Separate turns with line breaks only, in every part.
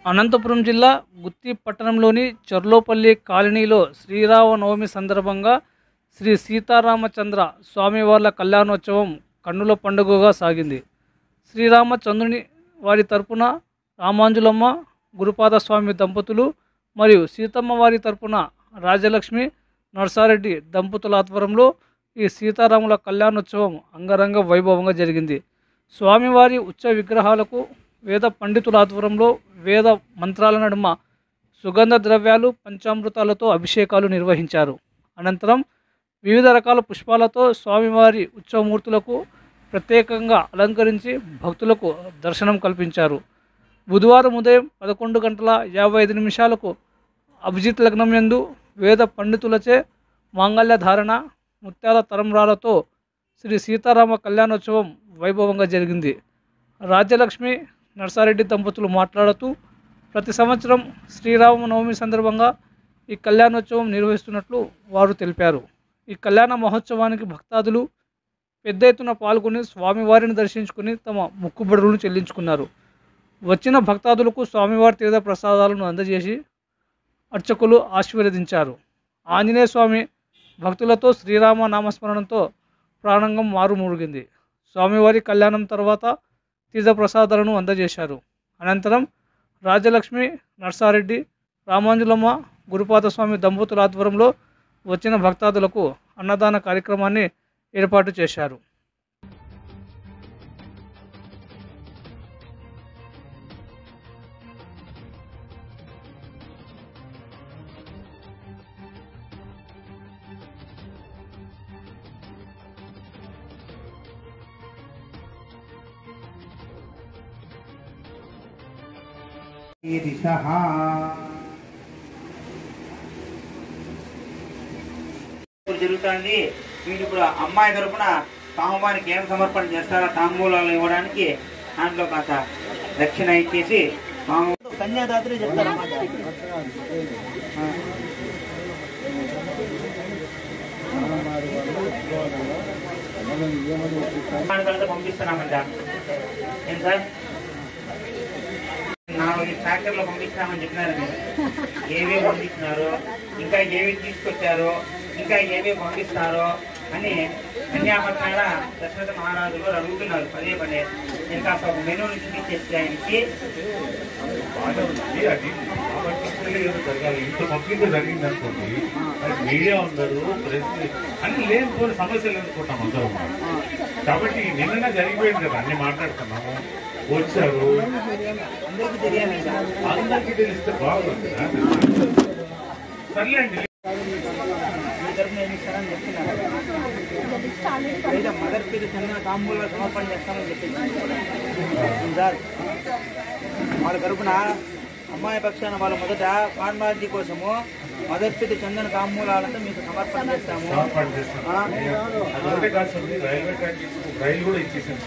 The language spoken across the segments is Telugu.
అనంతపురం జిల్లా గుత్తి పట్టణంలోని చర్లోపల్లి కాలనీలో శ్రీరామనవమి సందర్భంగా శ్రీ సీతారామచంద్ర స్వామివార్ల కళ్యాణోత్సవం కన్నుల పండుగగా సాగింది. శ్రీరామచంద్రుని వారి తరపున రామాంజులమ్మ గురుపాదస్వామి దంపతులు మరియు సీతమ్మ వారి తరపున రాజలక్ష్మి నర్సారెడ్డి దంపతుల ఆధ్వర్యంలో ఈ సీతారాముల కళ్యాణోత్సవం అంగరంగ వైభవంగా జరిగింది. స్వామివారి ఉత్సవ విగ్రహాలకు వేద పండితుల ఆధ్వర్యంలో వేద మంత్రాల నడుమ సుగంధ ద్రవ్యాలు పంచామృతాలతో అభిషేకాలు నిర్వహించారు. అనంతరం వివిధ రకాల పుష్పాలతో స్వామివారి ఉత్సవమూర్తులకు ప్రత్యేకంగా అలంకరించి భక్తులకు దర్శనం కల్పించారు. బుధవారం ఉదయం 11:55 అభిజిత్ లగ్నం యందు వేద పండితులచే మాంగళ్య ధారణ ముత్యాల తరంరాలతో శ్రీ సీతారామ కళ్యాణోత్సవం వైభవంగా జరిగింది. రాజ్యలక్ష్మి నర్సారెడ్డి దంపతులు మాట్లాడుతూ ప్రతి సంవత్సరం శ్రీరామనవమి సందర్భంగా ఈ కళ్యాణోత్సవం నిర్వహిస్తున్నట్లు వారు తెలిపారు. ఈ కళ్యాణ మహోత్సవానికి భక్తాదులు పెద్ద ఎత్తున పాల్గొని స్వామివారిని దర్శించుకుని తమ మొక్కుబడులను చెల్లించుకున్నారు. వచ్చిన భక్తాదులకు స్వామివారి తీర్థ ప్రసాదాలను అందజేసి అర్చకులు ఆశీర్వదించారు. ఆంజనేయ స్వామి భక్తులతో శ్రీరామ నామస్మరణంతో ప్రాణంగం మారుమూగిగింది. స్వామివారి కళ్యాణం తర్వాత తీర్థ ప్రసాదాలను అందజేశారు. అనంతరం రాజలక్ష్మి నర్సారెడ్డి రామాంజులమ్మ గురుపాదస్వామి దంపతుల ఆధ్వర్యంలో వచ్చిన భక్తాదులకు అన్నదాన కార్యక్రమాన్ని ఏర్పాటు చేశారు.
జరుగుతుంది. వీళ్ళు ఇప్పుడు అమ్మాయి తరపున స్వామివారికి ఏం సమర్పణ చేస్తారో తాంబూలాలు ఇవ్వడానికి దాంట్లో కాస్త దక్షిణ ఇచ్చేసి కన్యాదాత్రి చెప్తారు. పంపిస్తున్నామంట. ఏం సార్ ఈ ట్రాక్టర్లో పంపిస్తామని చెప్పినారు. మీరు ఏమేమి పంపిస్తున్నారు, ఇంకా ఏమి తీసుకొచ్చారో, ఇంకా ఏమేమి పంపిస్తారో అని కన్యాపట్నాల దశరథ మహారాజులు అడుగుతున్నారు పదే పదే. నేను కాస్త ఒక మెనూని చూపించేసి ఆయనకి
జరగాలి. ఇంత పబ్లిక్ జరిగింది అనుకోండి, మీడియా ఉన్నారు, ప్రెస్ అన్ని లేనిపోయిన సమస్యలు అనుకుంటాం అందరం. కాబట్టి నిన్న జరిగిపోయింది కదా, అన్ని మాట్లాడుతున్నాము, వచ్చారు, అందరికీ తెలిస్తే బాగుంది. సర్లేండి.
మదర్ పేరు చందన తాంబూల సమర్పణ చేస్తామని చెప్పింది సార్. వాళ్ళ తరపున అమ్మాయి పక్షాన వాళ్ళ మొదట ఫార్మాలిటీ కోసము మొదటి చందన తాంబూలాలంతా మీకు సమర్పణ చేస్తాము.
రైలు కూడా ఇచ్చేసాను.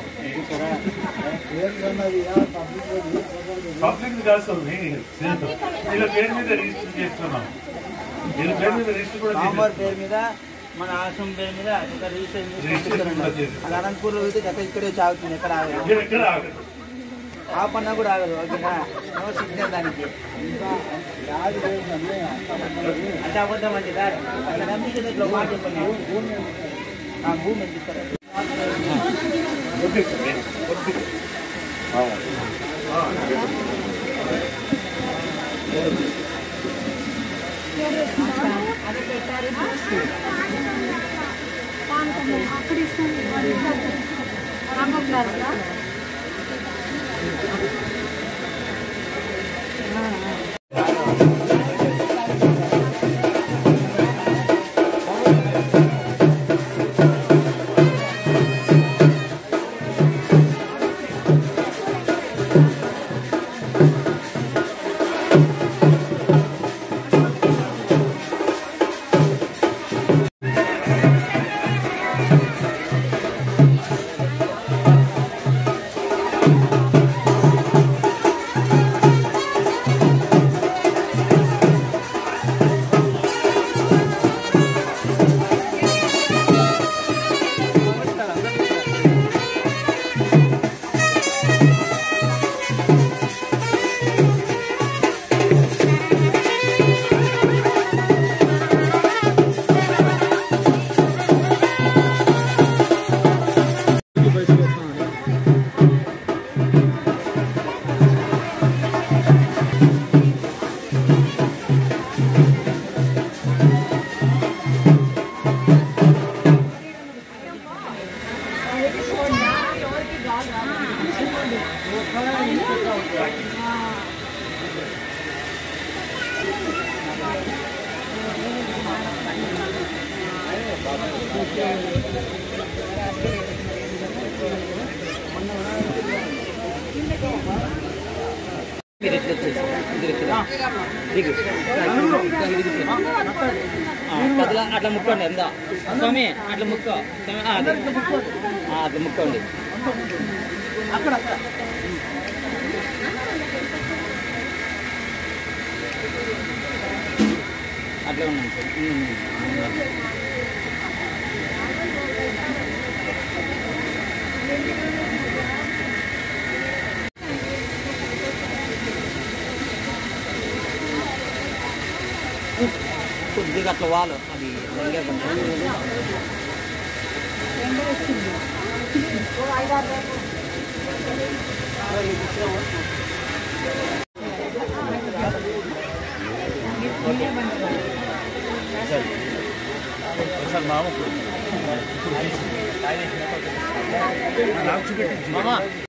పబ్లిక్ కాస్తుంది, వీళ్ళ పేరు మీద రిజిస్టర్ చేస్తున్నాం. వీళ్ళ పేరు మీద రిజిస్టర్ కూడా
అమ్మవారి పేరు మీద మన ఆశ్రమం పేరు మీద రిజిస్ట్రేషన్. అది అనంతపూర్లో అయితే ఇక్కడే సాగుతుంది, ఎక్కడ ఆగదు. ఆ పన్నా కూడా ఆగదు. ఓకేనా? నో సిగ్నల్ దానికి. అంటే అబద్ధం అంటే సార్ అక్కడ నమ్మిక ఇట్లా మాట చెప్పండి. భూమి ఎంత ఇస్తారు?
మీరు ఎట్లా అట్లా ముక్కోండి ఎంత స్వామి అట్లా ముక్కో అట్లా ముక్కోండి అట్లా ఉన్నాను కొద్దిగా అట్లా వాళ్ళు అది
మామ